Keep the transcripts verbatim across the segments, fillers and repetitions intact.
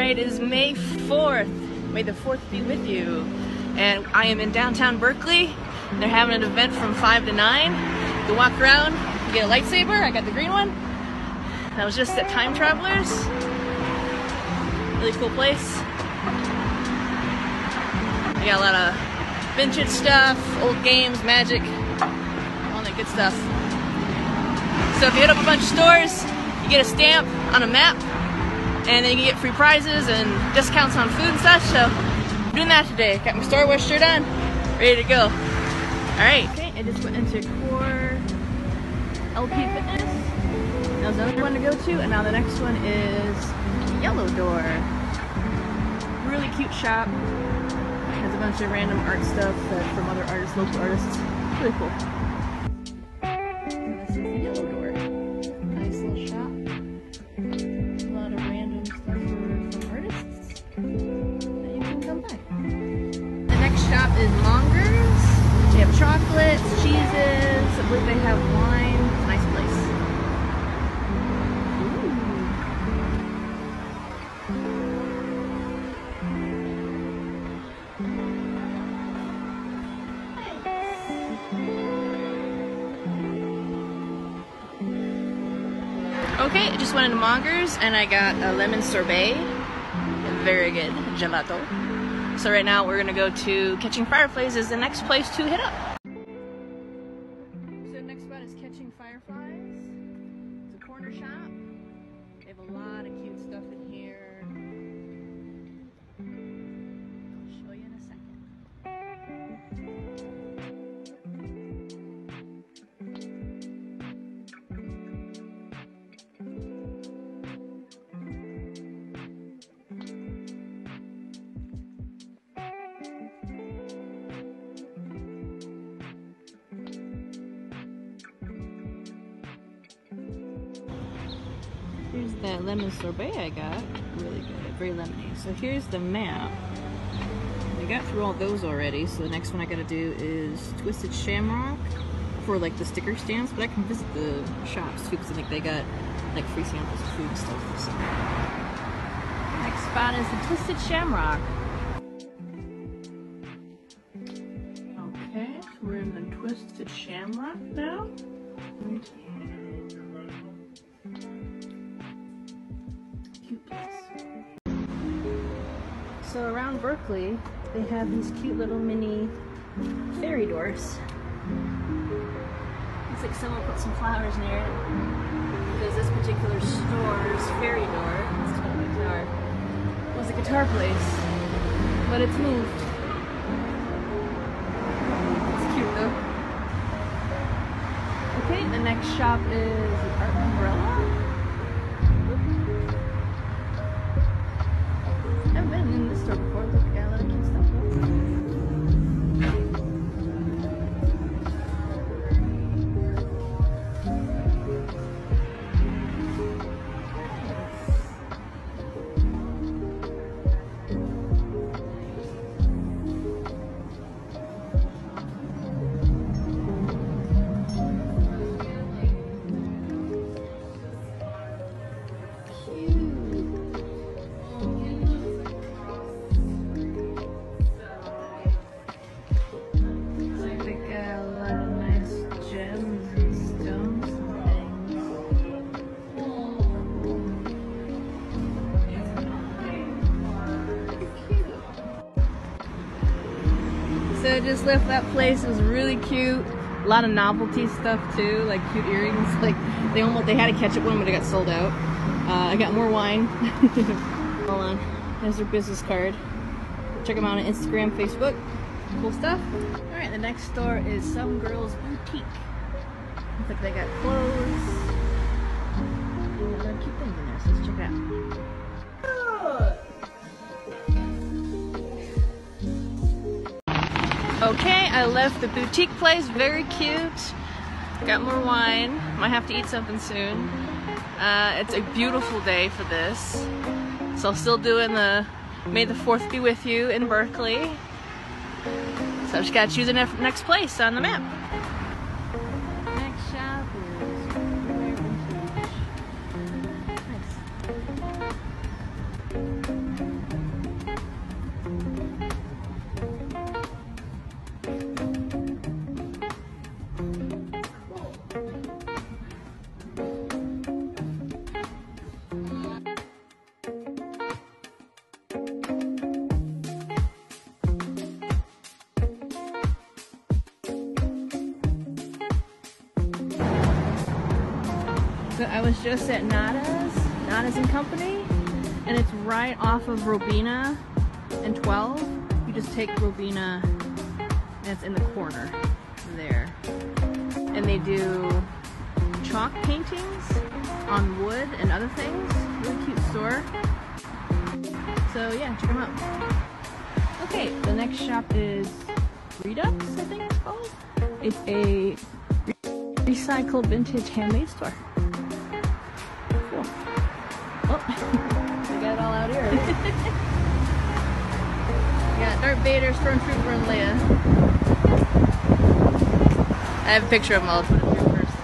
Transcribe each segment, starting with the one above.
Alright, it is May fourth. May the fourth be with you. And I am in downtown Berkeley. They're having an event from five to nine. You can walk around, you get a lightsaber. I got the green one. That was just at Time Travelers. Really cool place. You got a lot of vintage stuff, old games, magic, all that good stuff. So if you hit up a bunch of stores, you get a stamp on a map, and then you get free prizes and discounts on food and such. So I'm doing that today. Got my Star Wars shirt on, ready to go. Alright, okay, I just went into Core L P Fitness. That was another one to go to, and now the next one is Yellow Door. Really cute shop. Has a bunch of random art stuff that from other artists, local artists. Really cool. And this is the Yellow Door. Nice little shop. A lot of random stuff for, for artists that you can come by. The next shop is Mongers. They have chocolates, cheeses. I believe they have wine. It's a nice place. Okay, I just went into Mongers and I got a lemon sorbet. Very good gelato. So right now we're gonna go to Catching Fireflies is the next place to hit up. So the next spot is Catching Fireflies. It's a corner shop. They have a lot of cute stuff in here. I'll show you in a second. Here's that lemon sorbet I got. Really good, very lemony. So here's the map. I got through all those already, so the next one I gotta do is Twisted Shamrock for like the sticker stamps, but I can visit the shops too because I think they got like free samples of food and stuff. So. Next spot is the Twisted Shamrock. Okay, so we're in the Twisted Shamrock now. So around Berkeley, they have these cute little mini fairy doors. Looks like someone put some flowers near it. Because this particular store's fairy door, it's called a guitar, was a guitar place, but it's moved. It's cute though. Okay, the next shop is the Art Umbrella. I've been in this store before. Look, I got a lot of cute stuff. So I just left that place. It was really cute. A lot of novelty stuff too, like cute earrings. Like they almost they had a ketchup one, but it got sold out. Uh, I got more wine. Hold on. There's their business card. Check them out on Instagram, Facebook. Cool stuff. All right, the next store is Some Girls Boutique. Looks like they got clothes. And other cute things in there. So let's check it out. Okay, I left the boutique place, very cute. Got more wine, might have to eat something soon. Uh, it's a beautiful day for this. So still doing the May the fourth be with you in Berkeley. So I just gotta choose the next place on the map. Next shop is Nice. I was just at Nada's, Nada's and Company, and it's right off of Robina and twelve. You just take Robina, and it's in the corner there. And they do chalk paintings on wood and other things. Really cute store. So yeah, check them out. Okay, the next shop is Redux, I think it's called. It's a recycled vintage handmade store. Cool. Oh, we got it all out here. We got Darth Vader, Stormtrooper, and Leia. I have a picture of them all. I'll put it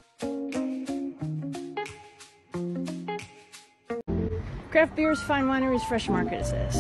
through first. Craft beers, fine wineries, fresh market, it says.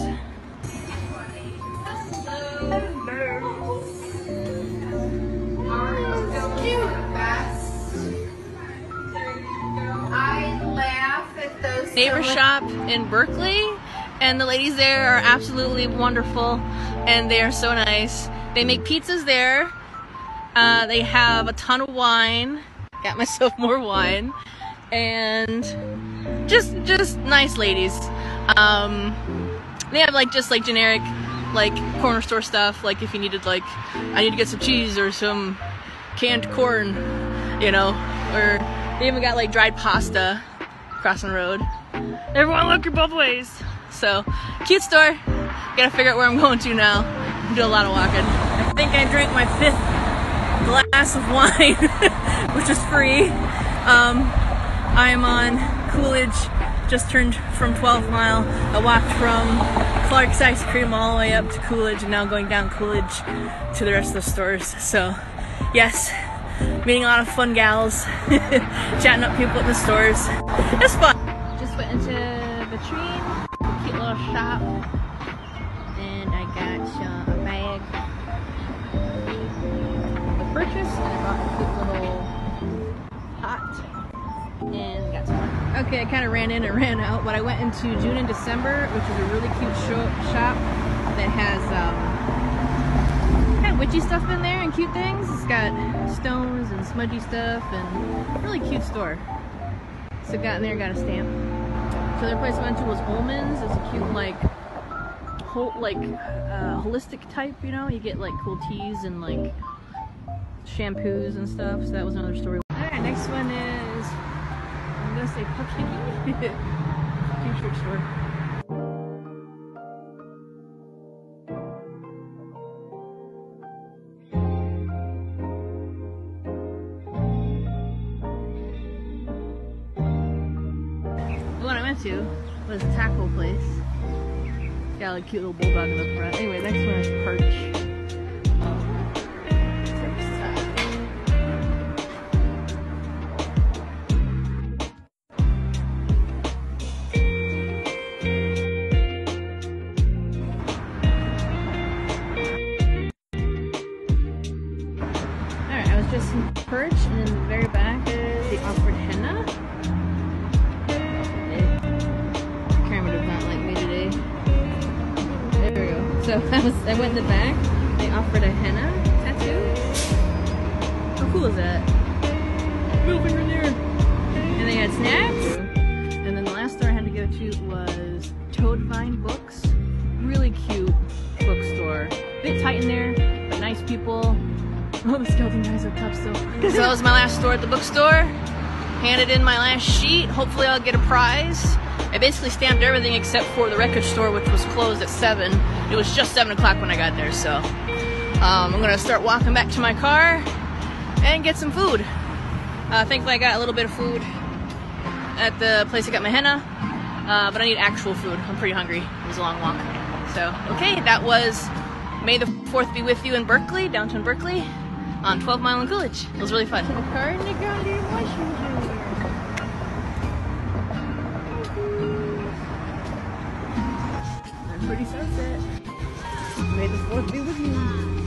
Neighbor shop in Berkley, and the ladies there are absolutely wonderful, and they are so nice. They make pizzas there. Uh, they have a ton of wine. Got myself more wine, and just just nice ladies. Um, they have like just like generic like corner store stuff. Like if you needed like I need to get some cheese or some canned corn, you know, or they even got like dried pasta crossing the road. Everyone look your both ways. So, cute store. Gotta figure out where I'm going to now. I'm doing a lot of walking. I think I drank my fifth glass of wine, which is free. Um, I am on Coolidge, just turned from twelfth mile. I walked from Clark's Ice Cream all the way up to Coolidge, and now going down Coolidge to the rest of the stores. So, yes, meeting a lot of fun gals, chatting up people in the stores. It's fun. Just went into Vitrine, a cute little shop, and I got uh, a bag of purchase, and I bought a cute little pot, and got some more. Okay, I kind of ran in and ran out, but I went into June and December, which is a really cute show shop that has um, kind of witchy stuff in there and cute things. It's got stones and smudgy stuff, and really cute store. So got in there, got a stamp. So the other place I went to was Ullman's. It's a cute like, whole, like uh, holistic type, you know. You get like cool teas and like shampoos and stuff. So that was another story. All right, next one is I'm gonna say Puckhicky T-shirt store. To was a taco place. Got like a cute little bulldog in the front. Anyway, next one is Perch. Alright, I was just in Perch, and in the very back is the offered henna. So I was, I went in the back, they offered a henna tattoo. How cool is that? Middle finger in there. And they had snacks. And then the last store I had to go to was Toadvine Books. Really cute bookstore. Bit tight in there, but nice people. Oh, the skeleton guys are tough still. So that was my last store at the bookstore. Handed in my last sheet. Hopefully I'll get a prize. I basically stamped everything except for the record store, which was closed at seven. It was just seven o'clock when I got there, so um, I'm gonna start walking back to my car and get some food. Uh, thankfully I got a little bit of food at the place I got my henna, uh, but I need actual food. I'm pretty hungry. It was a long walk. So, okay, that was May the fourth be with you in Berkley, downtown Berkley, on twelve mile in Coolidge. It was really fun. To the car and go into your washroom. Pretty sunset. May the fourth be with you.